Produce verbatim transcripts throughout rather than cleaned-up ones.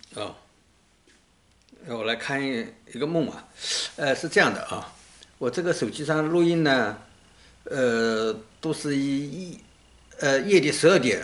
哦，我来看一一个梦啊，呃，是这样的啊，我这个手机上录音呢，呃，都是以一呃夜里十二点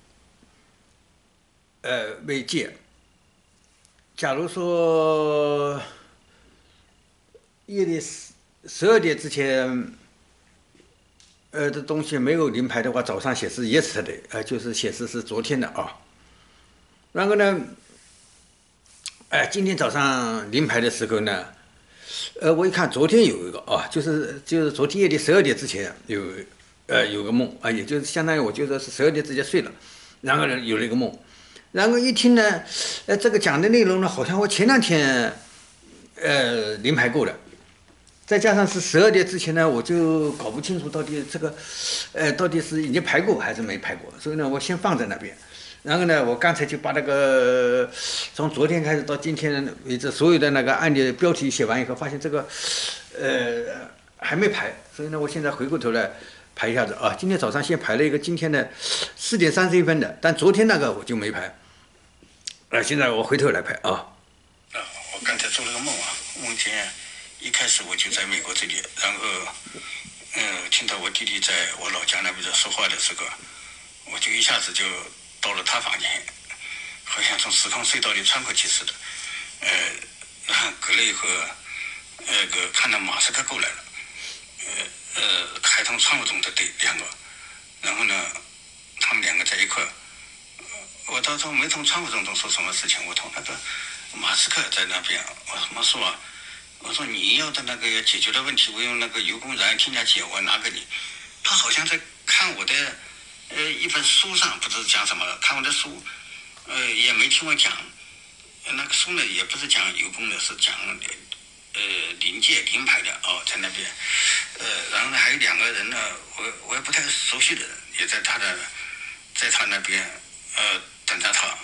呃为界。假如说夜里十十二点之前，呃的东西没有临牌的话，早上显示 yesterday，呃，就是显示是昨天的啊。然后呢，哎，今天早上临牌的时候呢，呃，我一看昨天有一个啊，就是就是昨天夜里十二点之前有呃有个梦啊，也就是相当于我就说是十二点之前睡了，然后呢有了一个梦，然后一听呢，呃，这个讲的内容呢，好像我前两天呃临牌过的，再加上是十二点之前呢，我就搞不清楚到底这个，呃，到底是已经排过还是没排过，所以呢，我先放在那边。然后呢，我刚才就把那个从昨天开始到今天为止所有的那个案例标题写完以后，发现这个，呃，还没排，所以呢，我现在回过头来排一下子啊。今天早上先排了一个今天的四点三十一分的，但昨天那个我就没排，呃，现在我回头来排啊。 啊，我刚才做了个梦啊，梦见一开始我就在美国这里，然后，呃，听到我弟弟在我老家那边说话的时候，我就一下子就到了他房间，好像从时空隧道里穿过去似的。呃，然后隔了以后，那个看到马斯克过来了，呃呃，还从窗户中的对两个，然后呢，他们两个在一块儿。我当时没从窗户中说什么事情，我同那个马斯克在那边，我什么说啊？我说你要的那个要解决的问题，我用那个油工燃添加剂我拿给你。他好像在看我的呃一本书上，不知道讲什么，看我的书，呃也没听我讲。那个书呢也不是讲油工的，是讲呃临界临牌的哦，在那边。呃，然后呢还有两个人呢，我我也不太熟悉的人，也在他的在他那边呃等着他。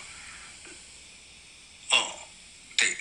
哦，对。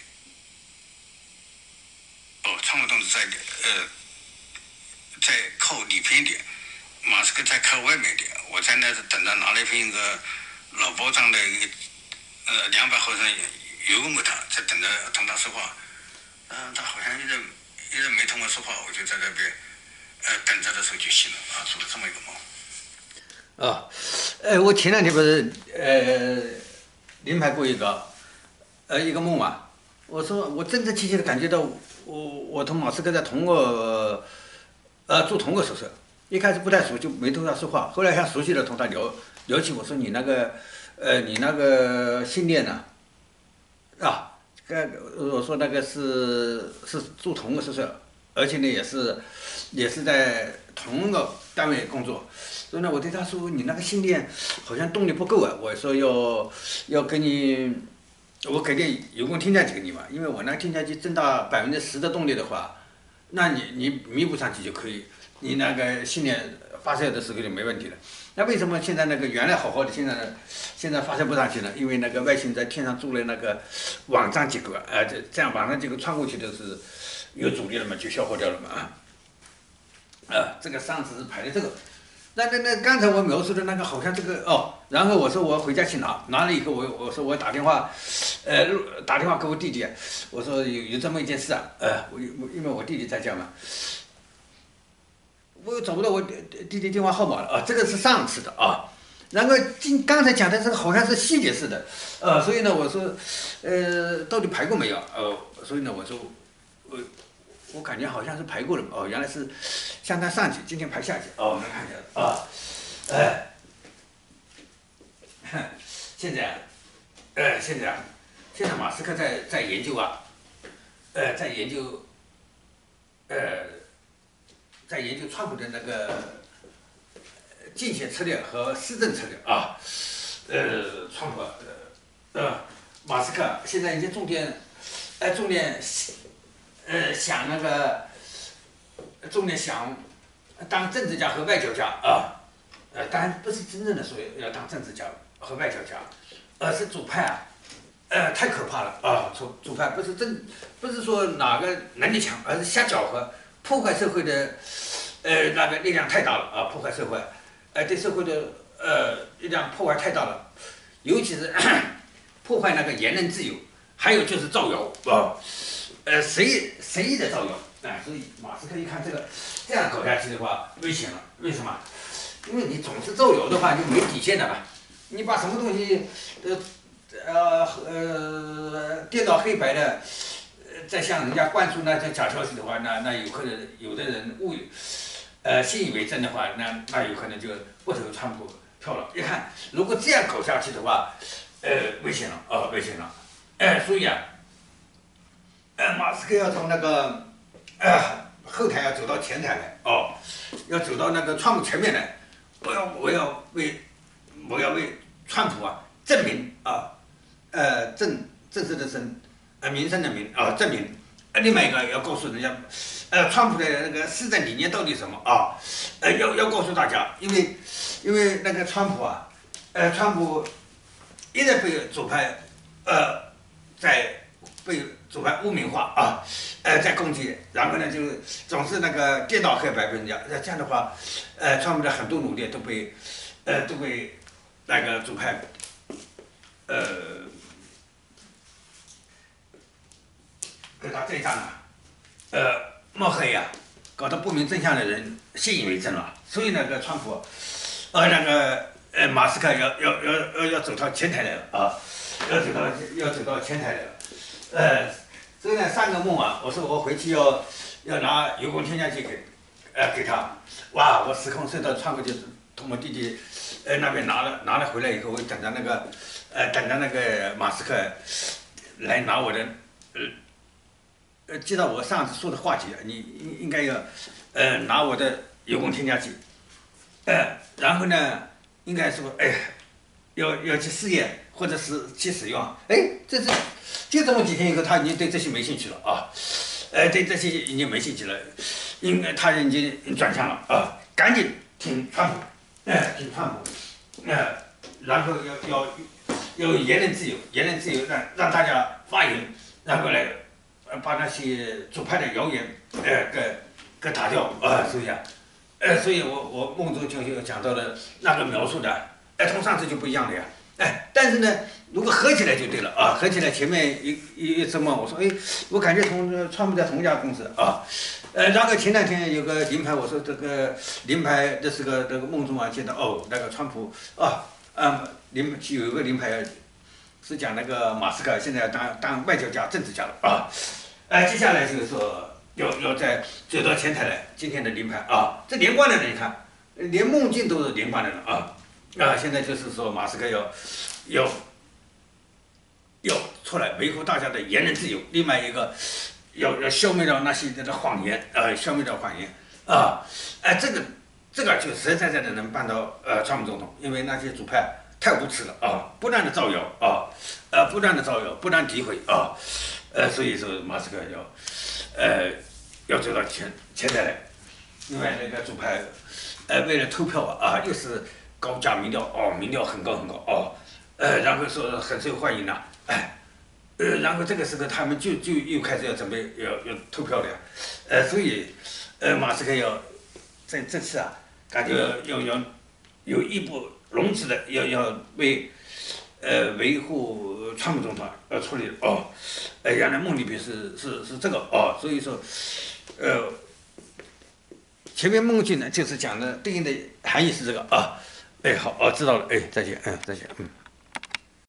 哦，窗户洞是在呃，在靠里边一点，马斯克在靠外面一点。我在那等着拿了一瓶一个老包装的一个呃两百毫升油给他，在等着同他说话。嗯、呃，他好像一直一直没同我说话，我就在那边呃等着的时候就醒了啊，做了这么一个梦。 啊，呃，我前两天不是呃临排过一个呃一个梦嘛，我说我真真切切的感觉到我我同马斯克在同个呃住同个宿舍，一开始不太熟就没同他说话，后来像熟悉的同他聊聊起，我说你那个呃你那个信念呢啊，这个我说那个是是住同个宿舍，而且呢也是也是在同一个单位工作。所以呢，我对他说：“你那个信念好像动力不够啊。”我说要要给你，我给点油工添加剂给你嘛，因为我那个添加剂增大百分之十的动力的话，那你你弥补上去就可以，你那个信念发射的时候就没问题了。那为什么现在那个原来好好的，现在呢现在发射不上去呢？因为那个外星在天上做了那个网状结构啊，呃，这这样网状结构穿过去的是有阻力了嘛，就消耗掉了嘛啊。啊，这个上次是排的这个。那那那刚才我描述的那个好像这个哦，然后我说我回家去拿，拿了以后我我说我打电话，呃打电话给我弟弟，我说有有这么一件事啊，呃我我因为我弟弟在家嘛，我又找不到我弟弟电话号码了啊，这个是上次的啊，然后今刚才讲的这个好像是细节式的，呃所以呢我说，呃到底排过没有？呃所以呢我说我。我感觉好像是排过了哦，原来是相当上去，今天排下去哦，能看见了啊，哎，现在，呃，现在，现在马斯克在在研究啊，呃，在研究，呃，在研究川普的那个竞选策略和施政策略啊，呃，川普，呃，马斯克现在已经重点，哎，重点。呃，想那个，重点想当政治家和外交家啊，呃，当然不是真正的说要当政治家和外交家，而是左派啊，呃，太可怕了啊！左左派不是真，不是说哪个能力强，而是瞎搅和，破坏社会的，呃，那个力量太大了啊！破坏社会，呃，对社会的呃力量破坏太大了，尤其是破坏那个言论自由。 还有就是造谣啊，呃，谁谁的造谣？哎，所以马斯克一看这个这样搞下去的话，危险了。为什么？因为你总是造谣的话，就没底线了嘛。你把什么东西，呃呃呃颠倒黑白的，呃，再向人家灌输那些假消息的话，那那有可能有的人误以呃信以为真的话，那那有可能就不投川普票了。一看，如果这样搞下去的话，呃，危险了啊、呃，危险了。哎、呃，所以啊，呃，马斯克要从那个呃后台要走到前台来哦，要走到那个川普前面来。我要我要为我要为川普啊证明啊，呃正正式的正，呃民生的民啊证明。另外一个要告诉人家，呃川普的那个施政理念到底什么啊？呃要要告诉大家，因为因为那个川普啊，呃川普一直被左派呃在被左派污名化啊，呃，在攻击，然后呢，就总是那个颠倒黑白跟人家，那这样的话，呃，川普的很多努力都被，呃，都被那个左派，呃，给他这样啊，呃，抹黑呀、啊，搞得不明真相的人信以为真了，所以那个川普，呃，那个呃，马斯克要要要要要走到前台来了啊，要走到要走到前台来了。呃，所以呢，三个梦啊，我说我回去要要拿油工添加剂给，呃，给他，哇，我时空隧道穿过去，从我弟弟，呃那边拿了拿了回来以后，我等着那个，呃，等着那个马斯克来拿我的，呃，呃，记到我上次说的话题，你应应该要，呃，拿我的油工添加剂，呃，然后呢，应该说，哎，要要去试验或者是去使用，哎，这是。就这么几天以后，他已经对这些没兴趣了啊，呃，对这些已经没兴趣了，应该他已经转向了啊，赶紧听川普，哎、呃，听川普，呃，然后要要要言论自由，言论自由让让大家发言，然后来把那些左派的谣言，呃，给给打掉啊，所以啊，呃，所以我我梦中就就讲到了那个描述的，哎、呃，同上次就不一样了呀。哎，但是呢，如果合起来就对了啊！合起来前面一一一什么，我说哎，我感觉同川普在同一家公司啊，呃，然后前两天有个临牌，我说这个临牌这是个这个梦中啊见到哦，那个川普啊啊临有一个临牌是讲那个马斯克现在当当外交家、政治家了啊，呃，接下来就是说要要再走到前台来，今天的临牌啊，这连贯的人你看，连梦境都是连贯的了啊。啊，现在就是说，马斯克要要要出来维护大家的言论自由，另外一个要要消灭掉那些这个谎言，呃，消灭掉谎言啊，哎、呃，这个这个就实实在在的能办到呃川普总统，因为那些左派太无耻了啊，不断的造谣啊，呃，不断的造谣，不断诋毁啊，呃，所以说马斯克要呃要走到前前台来，另外那个左派呃为了投票啊，又是。高价民调哦，民调很高很高哦，呃，然后说很受欢迎的，哎，呃，然后这个时候他们就就又开始要准备要要投票了呀，呃，所以，呃，马斯克要在这次啊，感觉要要要有义不容辞的要要为呃维护川普总统而出力哦，呃，原来梦里边是是是这个哦，所以说，呃，前面梦境呢就是讲的对应的含义是这个啊。哎，好，哦，知道了，哎，再见，嗯，再见，嗯。